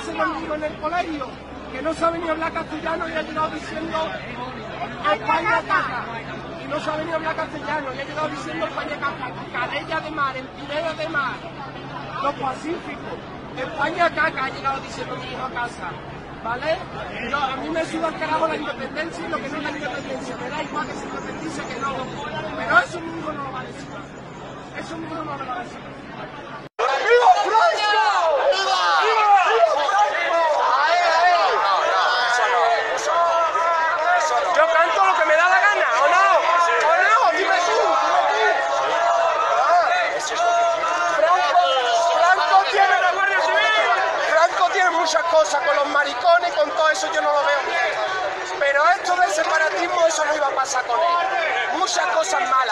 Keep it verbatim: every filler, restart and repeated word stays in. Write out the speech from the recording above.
clase conmigo en el colegio, que no sabe ni hablar castellano y ha llegado diciendo España caca. Y no sabe ni hablar castellano y ha llegado diciendo España caca. Calella de mar, en Pineda de mar, los Pacíficos. España caca ha llegado diciendo mi hijo a casa. ¿Vale? Yo, a mí me suda el carajo la independencia y lo que no es la independencia. Me da igual que se independice que no. Pero eso mismo no lo va a decir. Eso mismo no lo va a decir. ¡Viva Francia! ¡Viva! Yo canto lo que me da la gana, ¿o no? ¿O no? Dime tú, dime tú. Franco tiene la Guardia Civil. Franco tiene muchas cosas con los maricones y con todo eso yo no lo veo bien. Pero esto del separatismo, eso no iba a pasar con él. Muchas cosas más.